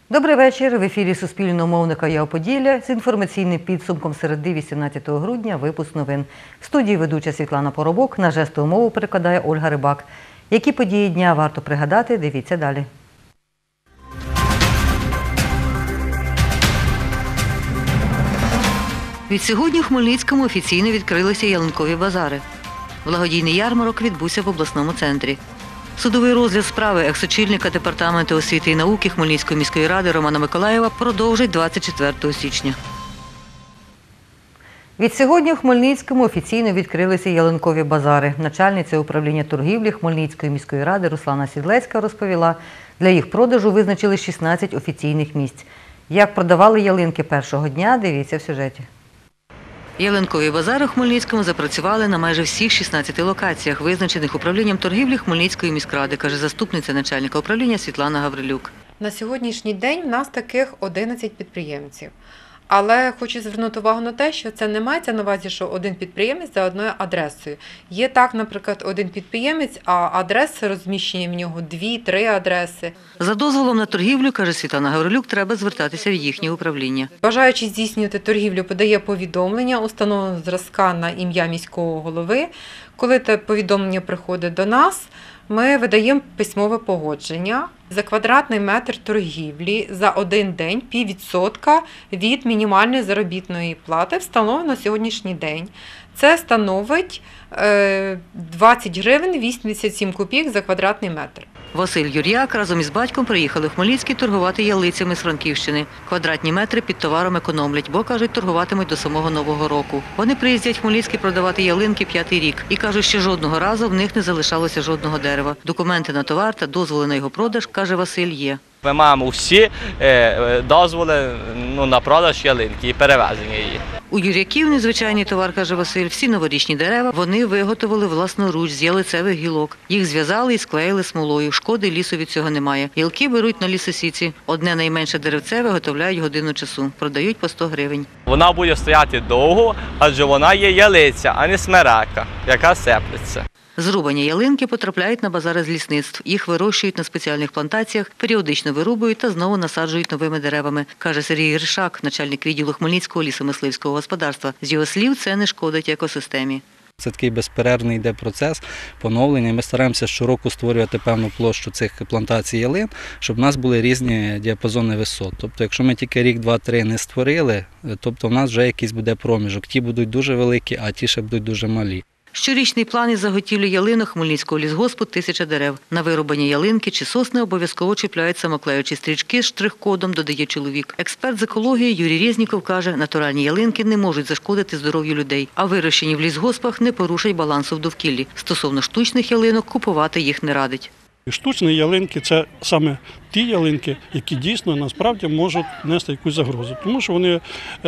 Добрий вечір. В ефірі Суспільного мовника «Я Поділля» з інформаційним підсумком середи 18 грудня випуск новин. В студії ведуча Світлана Поробок, на жестову мову перекладає Ольга Рибак. Які події дня варто пригадати, дивіться далі. Відсьогодні в Хмельницькому офіційно відкрилися ялинкові базари. Благодійний ярмарок відбувся в обласному центрі. Судовий розгляд справи екс-очільника Департаменту освіти і науки Хмельницької міської ради Романа Миколаєва продовжить 24 січня. Відсьогодні в Хмельницькому офіційно відкрилися ялинкові базари. Начальниця управління торгівлі Хмельницької міської ради Руслана Сідлецька розповіла, для їх продажу визначили 16 офіційних місць. Як продавали ялинки першого дня, дивіться в сюжеті. Ялинкові базари в Хмельницькому запрацювали на майже всіх 16 локаціях, визначених управлінням торгівлі Хмельницької міськради, каже заступниця начальника управління Світлана Гаврилюк. На сьогоднішній день в нас таких 11 підприємців. Але хочу звернути увагу на те, що це не мається на увазі, що один підприємець за одною адресою. Є так, наприклад, один підприємець, а адреси розміщені в нього 2-3 адреси. За дозволом на торгівлю, каже Світлана Гаврилюк, треба звертатися в їхнє управління. Бажаючи здійснювати торгівлю, подає повідомлення, установленого зразка на ім'я міського голови. Коли те повідомлення приходить до нас, ми видаємо письмове погодження. За квадратний метр торгівлі за один день 0,5% від мінімальної заробітної плати встановлено на сьогоднішній день. Це становить 20 гривень 87 копійок за квадратний метр. Василь Юр'як разом із батьком приїхали в Хмельницький торгувати ялицями з Франківщини. Квадратні метри під товаром економлять, бо, кажуть, торгуватимуть до самого Нового року. Вони приїздять в Хмельницький продавати ялинки 5-й рік. І кажуть, що жодного разу в них не залишалося жодного дерева. Документи на товар та дозволи на його продаж, каже Василь, є. Ми маємо всі дозволи на продаж ялинки і перевезення її. У Юр'яків незвичайний товар, каже Василь, всі новорічні дерева вони виготовили власноруч з ялицевих гілок. Їх зв'язали і склеїли смолою. Шкоди лісу від цього немає. Гілки беруть на лісосіці. Одне найменше деревце виготовляють годину часу. Продають по 100 гривень. Вона буде стояти довго, адже вона є ялиця, а не смерека, яка сеплеться. Зрубані ялинки потрапляють на базари з лісництв. Їх вирощують на спеціальних плантаціях, періодично вирубують та знову насаджують новими деревами, каже Сергій Гришак, начальник відділу Хмельницького лісомисливського господарства. З його слів, це не шкодить екосистемі. Це такий безперервний йде процес поновлення. Ми стараємося щороку створювати певну площу цих плантацій ялин, щоб в нас були різні діапазони висот. Тобто, якщо ми тільки рік, 2-3 не створили, тобто в нас вже якийсь буде проміжок. Ті будуть дуже великі, а ті ще будуть дуже малі. Щорічний план із заготівлі ялинок Хмельницького лісгоспу – 1000 дерев. На вирубані ялинки чи сосни обов'язково чіпляють самоклеючі стрічки з штрих-кодом, додає чоловік. Експерт з екології Юрій Резніков каже, натуральні ялинки не можуть зашкодити здоров'ю людей, а вирощені в лісгоспах не порушать балансу в довкіллі. Стосовно штучних ялинок, купувати їх не радить. Штучні ялинки – це саме ті ялинки, які дійсно насправді можуть нести якусь загрозу, тому що вони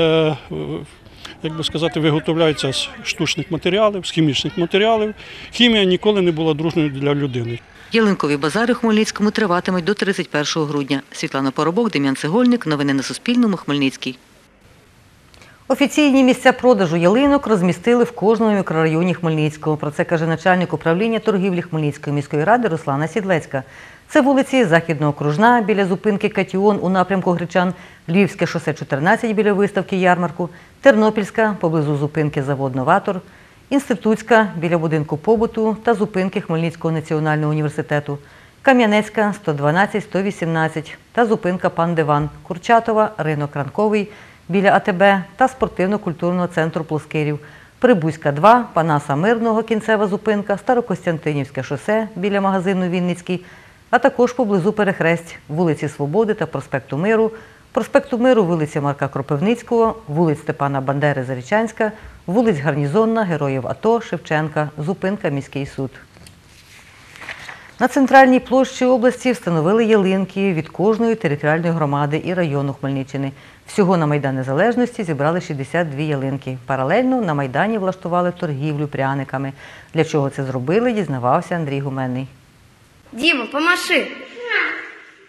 виготовляються з штучних матеріалів, з хімічних матеріалів. Хімія ніколи не була дружною для людини. Ялинкові базари в Хмельницькому триватимуть до 31 грудня. Світлана Поробок, Дем'ян Цегольник. Новини на Суспільному. Хмельницький. Офіційні місця продажу ялинок розмістили в кожному мікрорайоні Хмельницького. Про це каже начальник управління торгівлі Хмельницької міської ради Руслана Сідлецька. Це вулиці Західно-Окружна біля зупинки «Катіон» у напрямку Гречан, Львівське шосе 14 біля виставки ярмарку, Тернопільська поблизу зупинки завод «Новатор», Інститутська біля будинку побуту та зупинки Хмельницького національного університету, Кам'янецька 112-118 та зупинка «Пан Диван», Курчатова, ринок Ранковий біля АТБ та спортивно-культурного центру «Плоскирів», Прибузька 2, Панаса Мирного, кінцева зупинка, Старокостянтинівське шосе біля магазину «Вінницький», а також поблизу перехресть вулиці Свободи та проспекту Миру, вулиця Марка Кропивницького, вулиць Степана Бандери Зарічанська, вулиць Гарнізонна, Героїв АТО, Шевченка, зупинка Міський суд. На центральній площі області встановили ялинки від кожної територіальної громади і району Хмельниччини. Всього на Майдан Незалежності зібрали 62 ялинки. Паралельно на Майдані влаштували торгівлю пряниками. Для чого це зробили, дізнавався Андрій Гуменний. Діма, помаши.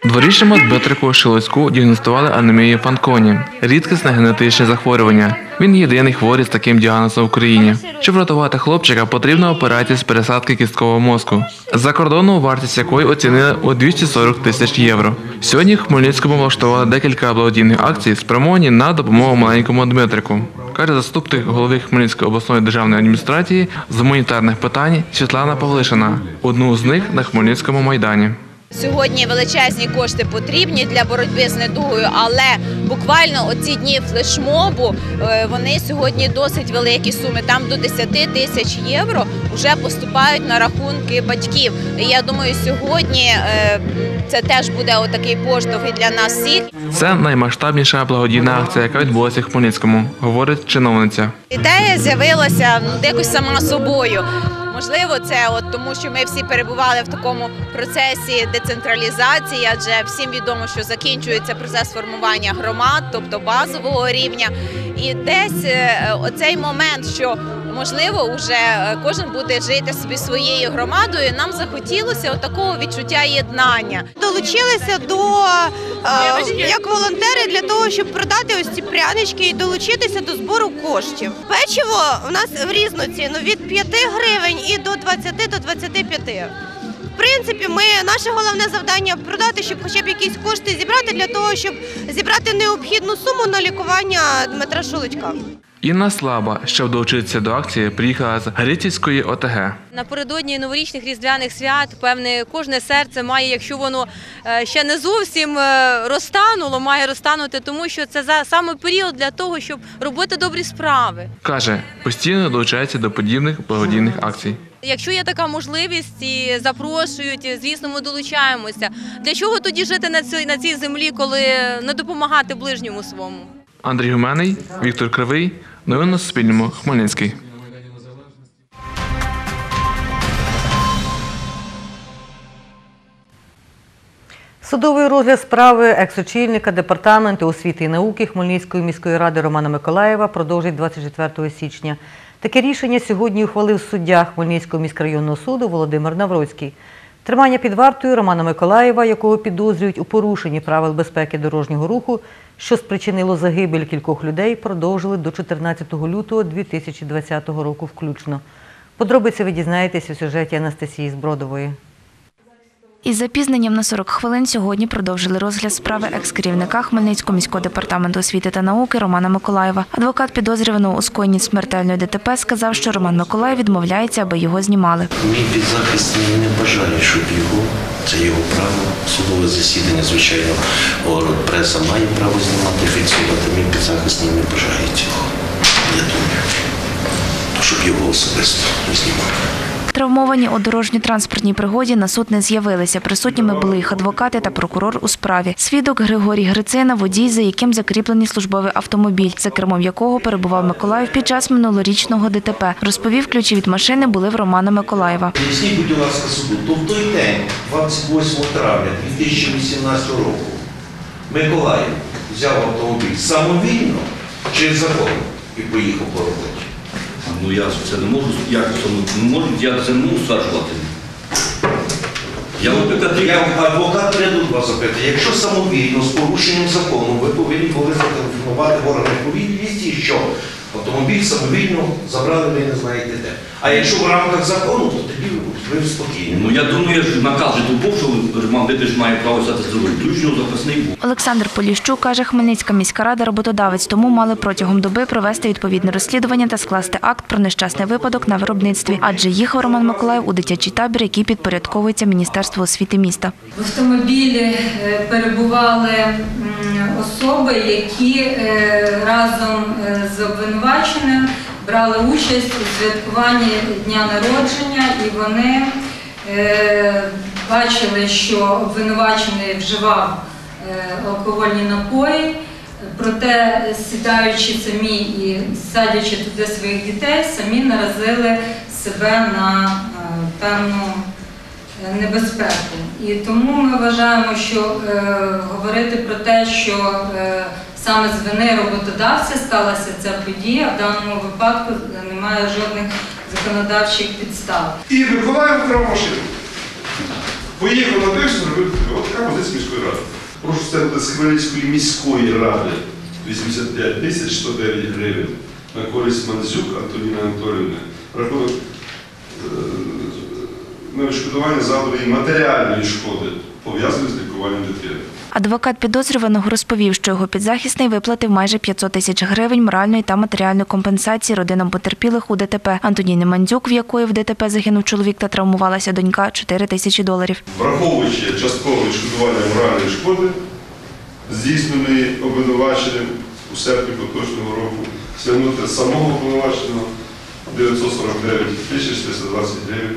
Дворічному Дмитрику Шилоцьку діагностували анемію Фанконі – рідкісне генетичне захворювання. Він єдиний хворий з таким діагнозом в Україні. Щоб врятувати хлопчика, потрібна операція з пересадки кісткового мозку, за кордону вартість якої оцінили у 240 тисяч євро. Сьогодні в Хмельницькому влаштували декілька благодійних акцій, спрямовані на допомогу маленькому Дмитрику, каже заступник голови Хмельницької обласної державної адміністрації з гуманітарних питань Світлана Павлишина. Одну з них на Хмельницькому майдані. Сьогодні величезні кошти потрібні для боротьби з недугою, але буквально оці дні флешмобу, вони сьогодні досить великі суми. Там до 10 тисяч євро вже поступають на рахунки батьків. І я думаю, сьогодні це теж буде отакий поштовх і для нас всіх. Це наймасштабніша благодійна акція, яка відбулася в Хмельницькому, говорить чиновниця. Ідея з'явилася якось сама собою. Можливо, це тому, що ми всі перебували в такому процесі децентралізації, адже всім відомо, що закінчується процес формування громад, тобто базового рівня. І десь оцей момент, що можливо вже кожен буде жити собі своєю громадою, нам захотілося такого відчуття єднання. Долучилися як волонтери для того, щоб продати ось ці прянички і долучитися до збору коштів. Печиво у нас в різну ціну від 5 гривень і до 20 до 25. В принципі, наше головне завдання продати, щоб хоча б якісь кошти зібрати для того, щоб зібрати необхідну суму на лікування Дмитра Шилоцька. Інна Слаба, щоб долучитися до акції, приїхала з Грицівської ОТГ. Напередодні новорічних різдвяних свят, певне, кожне серце має, якщо воно ще не зовсім розтануло, має розтанути, тому що це саме період для того, щоб робити добрі справи. Каже, постійно долучається до подібних благодійних акцій. Якщо є така можливість і запрошують, звісно, ми долучаємося. Для чого тоді жити на цій землі, коли не допомагати ближньому своєму? Андрій Гуменний, Віктор Кривий. Новини на Суспільному. Хмельницький. Судовий розгляд справи екс-очільника Департаменту освіти і науки Хмельницької міської ради Романа Миколаєва продовжить 24 січня. Таке рішення сьогодні ухвалив суддя Хмельницького міськрайонного суду Володимир Навроцький. Тримання під вартою Романа Миколаєва, якого підозрюють у порушенні правил безпеки дорожнього руху, що спричинило загибель кількох людей, продовжили до 14 лютого 2020 року включно. Подробиці ви дізнаєтесь у сюжеті Анастасії Збродової. Із запізненням на 40 хвилин сьогодні продовжили розгляд справи екс-керівника Хмельницького міського департаменту освіти та науки Романа Миколаєва. Адвокат підозрюваного у скоєнні смертельної ДТП сказав, що Роман Миколаєв відмовляється, аби його знімали. Мій підзахисний не бажає, щоб його, це його право, судове засідання, звичайно, преса має право знімати, фіксувати, мій підзахисний не бажає цього, я думаю, щоб його особисто не знімали. Травмовані у дорожньо-транспортній пригоді на суд не з'явилися. Присутніми були їх адвокати та прокурор у справі. Свідок Григорій Грицина – водій, за яким закріплений службовий автомобіль, за кермом якого перебував Миколаєв під час минулорічного ДТП. Розповів, ключі від машини були в Романа Миколаєва. Поясніть, будь ласка, суду, то в той день, 28 травня 2018 року, Миколаєв взяв автомобіль самовільно чи законно і поїхав по роботі? Ну я це не можу, я це не можу стверджувати. Адвокат прийду вас запитати, якщо самовільно, з порушенням закону, ви повинні були зателефонувати в органи повідомості, що автомобіль самовільно забрали, ви не знаєте де. А якщо в рамках закону, то тоді ви спокійні. Ну я думаю, що наказ же був, що Роман Дмитрович має право взяти з другою. Ключно запасний був. Олександр Поліщук каже, Хмельницька міська рада роботодавець, тому мали протягом доби провести відповідне розслідування та скласти акт про нещасний випадок на виробництві, адже їхав Роман Миколаєв у дитячий табір, який підпорядковується Міністерству освіти міста. В автомобілі перебували особи, які разом з обвинуваченим брали участь у святкуванні дня народження, і вони бачили, що обвинувачений вживав алкогольні напої, проте сідаючи самі і садячи туди своїх дітей, самі наразили себе на певну небезпеку. І тому ми вважаємо, що говорити про те, що саме з вини роботодавця сталася ця подія, в даному випадку немає жодних законодавчих підстав. І Миколаїв вкрав машину. Поїхав на тиждень, зробив тобі. От така позиція міської ради. Прошу стягнути з Хмельницької міської ради 85 тисяч 109 гривень на користь Мандзюк Антоніни Анатоліївни. Рахунок на відшкодування завданої матеріальної шкоди, пов'язаної з лікуванням дитини. Адвокат підозрюваного розповів, що його підзахисний виплатив майже 500 тисяч гривень моральної та матеріальної компенсації родинам потерпілих у ДТП. Антоніни Мандзюк, в якої в ДТП загинув чоловік та травмувалася донька, 4 тисячі доларів. Враховуючи часткове відшкодування моральної шкоди, здійсненої обвинуваченим у серпні поточного року, стягнути з самого обвинуваченого 949 тисяч 320 гривень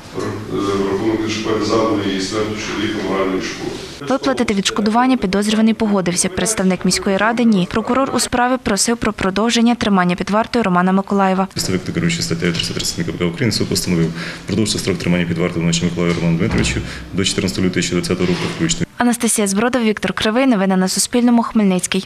в рахунок відшкодування завданої і смертю чоловіка моральної шкоди. Виплатити відшкодування підозрюваний погодився. Представник міської ради – ні. Прокурор у справі просив про продовження тримання під вартою Романа Миколаєва. Представник керуючий статтею 330 КПК України суд постановив продовжити строк тримання під вартою Романа Миколаєва Роману Дмитровичу до 14 лютого 2020 року включно. Анастасія Збродов, Віктор Кривий. Новини на Суспільному. Хмельницький.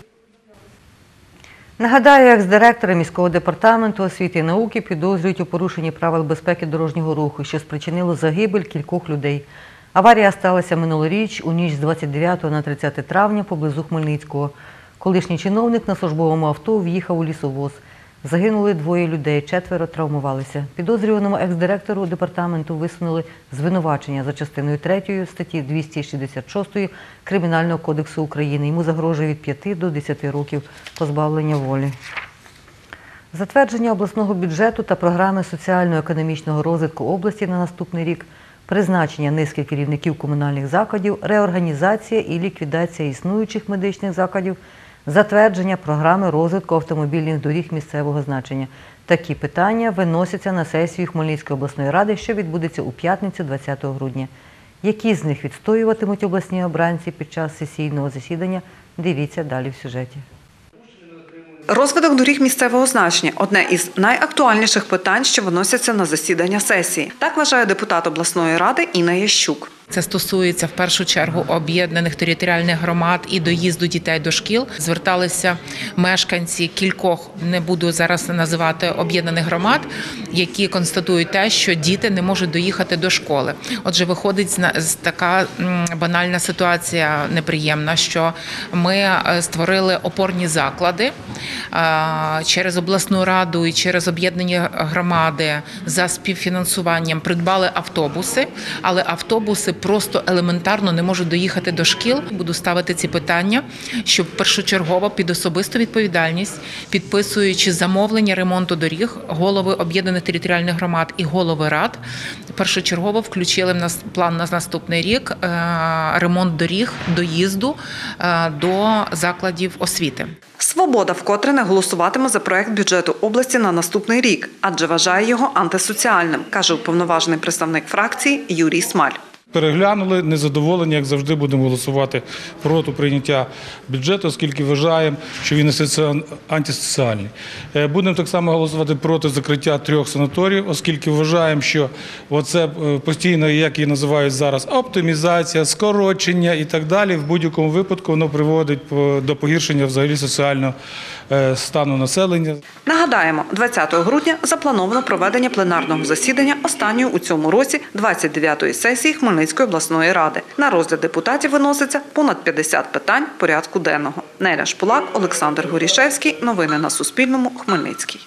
Нагадаю, екс-директора міського департаменту освіти і науки підозрюють у порушенні правил безпеки дорожнього руху, що спричинило загибель кількох людей. Аварія сталася минулоріч у ніч з 29 на 30 травня поблизу Хмельницького. Колишній чиновник на службовому авто в'їхав у лісовоз. Загинули 2 людей, 4 травмувалися. Підозрюваному екс-директору департаменту висунули звинувачення за частиною 3 статті 266 Кримінального кодексу України. Йому загрожує від 5 до 10 років позбавлення волі. Затвердження обласного бюджету та програми соціально-економічного розвитку області на наступний рік, призначення низки керівників комунальних закладів, реорганізація і ліквідація існуючих медичних закладів, затвердження програми розвитку автомобільних доріг місцевого значення. Такі питання виносяться на сесію Хмельницької обласної ради, що відбудеться у п'ятницю 20 грудня. Які з них відстоюватимуть обласні обранці під час сесійного засідання, дивіться далі в сюжеті. Розвиток доріг місцевого значення – одне із найактуальніших питань, що виносяться на засідання сесії. Так вважає депутат обласної ради Інна Ящук. Це стосується в першу чергу об'єднаних територіальних громад і доїзду дітей до шкіл. Зверталися мешканці кількох, не буду зараз називати, об'єднаних громад, які констатують те, що діти не можуть доїхати до школи. Отже, виходить така банальна ситуація неприємна, що ми створили опорні заклади через обласну раду і через об'єднані громади за співфінансуванням придбали автобуси, але автобуси просто елементарно не можуть доїхати до шкіл. Буду ставити ці питання, щоб першочергово під особисту відповідальність, підписуючи замовлення ремонту доріг, голови об'єднаних територіальних громад і голови рад, першочергово включили в нас план на наступний рік ремонт доріг доїзду до закладів освіти. «Свобода» вкотре не голосуватиме за проект бюджету області на наступний рік, адже вважає його антисоціальним, каже уповноважений представник фракції Юрій Смаль. Переглянули, незадоволені, як завжди, будемо голосувати проти прийняття бюджету, оскільки вважаємо, що він антисоціальний. Будемо так само голосувати проти закриття 3 санаторіїв, оскільки вважаємо, що оце постійно, як її називають зараз, оптимізація, скорочення і так далі, в будь-якому випадку воно приводить до погіршення взагалі соціального стану населення. Нагадаємо, 20 грудня заплановано проведення пленарного засідання останньої у цьому році 29-ї сесії Хмельницької обласної ради. На розгляд депутатів виноситься понад 50 питань порядку денного. Неля Шпулак, Олександр Горішевський. Новини на Суспільному. Хмельницький.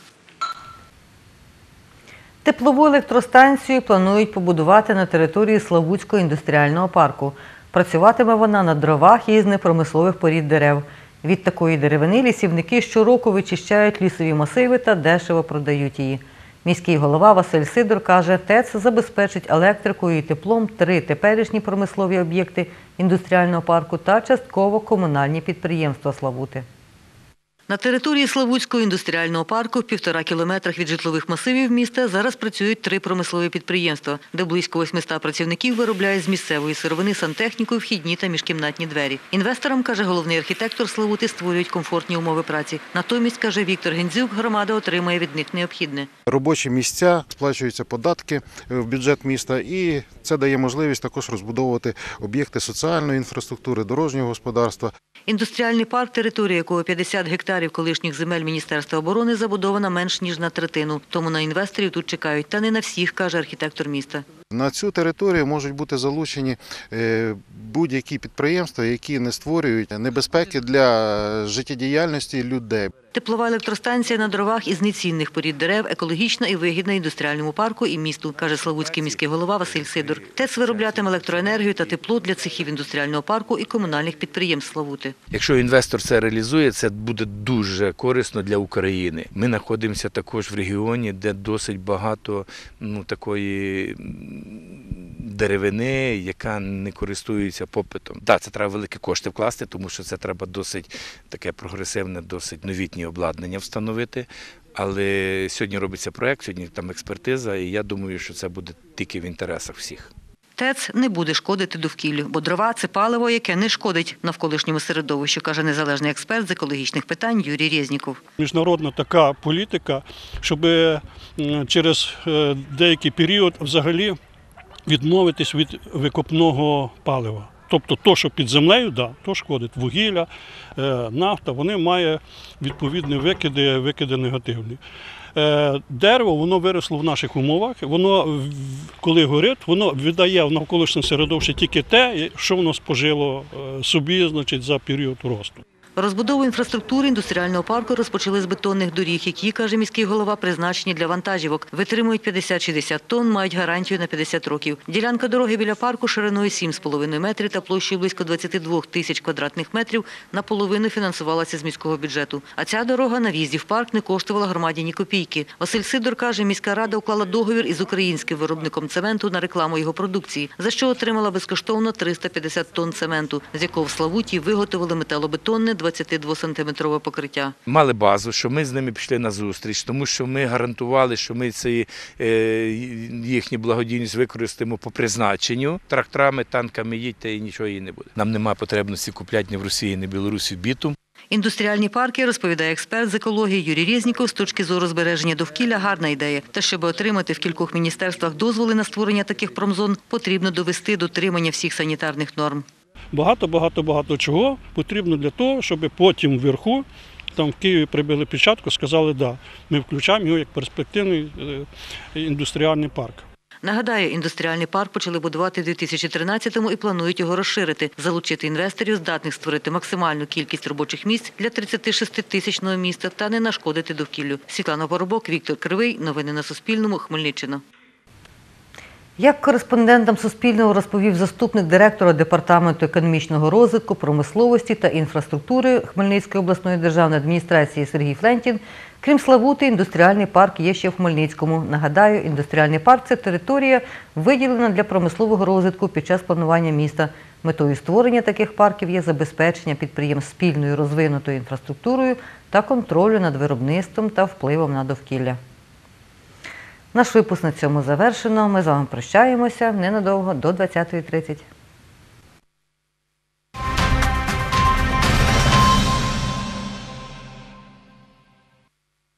Теплову електростанцію планують побудувати на території Славутського індустріального парку. Працюватиме вона на дровах із непромислових порід дерев. Від такої деревини лісівники щороку вичищають лісові масиви та дешево продають її. Міський голова Василь Сидор каже, ТЕЦ забезпечить електрикою і теплом 3 теперішні промислові об'єкти індустріального парку та частково комунальні підприємства Славути. На території Славутського індустріального парку в 1,5 кілометрах від житлових масивів міста зараз працюють 3 промислові підприємства, де близько 800 працівників виробляють з місцевої сировини сантехніку, вхідні та міжкімнатні двері. Інвесторам, каже головний архітектор Славути, створюють комфортні умови праці. Натомість, каже Віктор Гензюк, громада отримає від них необхідне. Робочі місця, сплачуються податки в бюджет міста, і це дає можливість також розбудовувати об'єкти соціальної інфраструктури, дорожнього господарства. Індустріальний парк, територія якого 50 гектарів колишніх земель Міністерства оборони, забудована менш ніж на третину. Тому на інвесторів тут чекають. Та не на всіх, каже архітектор міста. На цю територію можуть бути залучені будь-які підприємства, які не створюють небезпеки для життєдіяльності людей. Теплова електростанція на дровах із нецінних порід дерев екологічна і вигідна індустріальному парку і місту, каже славутський міський голова Василь Сидор. ТЕЦ вироблятиме електроенергію та тепло для цехів індустріального парку і комунальних підприємств Славути. Якщо інвестор це реалізує, це буде дуже корисно для України. Ми знаходимося також в регіоні, де досить багато такої деревини, яка не користується попитом. Так, це треба великі кошти вкласти, тому що це треба досить таке прогресивне, досить новітнє обладнання встановити. Але сьогодні робиться проєкт, сьогодні там експертиза, і я думаю, що це буде тільки в інтересах всіх. ТЕЦ не буде шкодити довкіллю, бо дрова – це паливо, яке не шкодить навколишньому середовищу, каже незалежний експерт з екологічних питань Юрій Резніков. Міжнародна така політика, щоб через деякий період взагалі відмовитись від викопного палива. Тобто то, що під землею, да, то шкодить. Вугілля, нафта, вони мають відповідні викиди негативні. Дерево, воно виросло в наших умовах, воно, коли горить, воно віддає в навколишнє середовище тільки те, що воно спожило собі, значить, за період росту. Розбудову інфраструктури індустріального парку розпочали з бетонних доріг, які, каже міський голова, призначені для вантажівок. Витримують 50-60 тонн, мають гарантію на 50 років. Ділянка дороги біля парку шириною 7,5 метрів та площею близько 22 тисяч квадратних метрів наполовину фінансувалася з міського бюджету. А ця дорога на в'їзді в парк не коштувала громаді ні копійки. Василь Сидор каже, міська рада уклала договір із українським виробником цементу на рекламу його продукції, за що отримала безкоштовно 350 тонн цементу, з якого в Славуті виготовили металобетонне 22-сантиметрове покриття. Мали базу, що ми з ними пішли на зустріч, тому що ми гарантували, що ми їхню благодійність використаємо по призначенню. Тракторами, танками їдьте і нічого їй не буде. Нам немає потребності купляти ні в Росії, ні в Білорусі бітум. Індустріальні парки, розповідає експерт з екології Юрій Резніков, з точки зору збереження довкілля гарна ідея. Та щоб отримати в кількох міністерствах дозволи на створення таких промзон, потрібно довести дотримання всіх санітарних норм. Багато чого потрібно для того, щоб потім вверху, там в Києві прибили печатку, сказали, да, ми включаємо його як перспективний індустріальний парк. Нагадаю, індустріальний парк почали будувати в 2013-му і планують його розширити, залучити інвесторів, здатних створити максимальну кількість робочих місць для 36-тисячного міста та не нашкодити довкіллю. Світлана Поробок, Віктор Кривий. Новини на Суспільному. Хмельниччина. Як кореспондентам Суспільного розповів заступник директора Департаменту економічного розвитку, промисловості та інфраструктури Хмельницької обласної державної адміністрації Сергій Флентін, крім Славути, індустріальний парк є ще в Хмельницькому. Нагадаю, індустріальний парк – це територія, виділена для промислового розвитку під час планування міста. Метою створення таких парків є забезпечення підприємств спільною розвинутою інфраструктурою та контролю над виробництвом та впливом на довкілля. Наш випуск на цьому завершено. Ми з вами прощаємося ненадовго, до 20:30.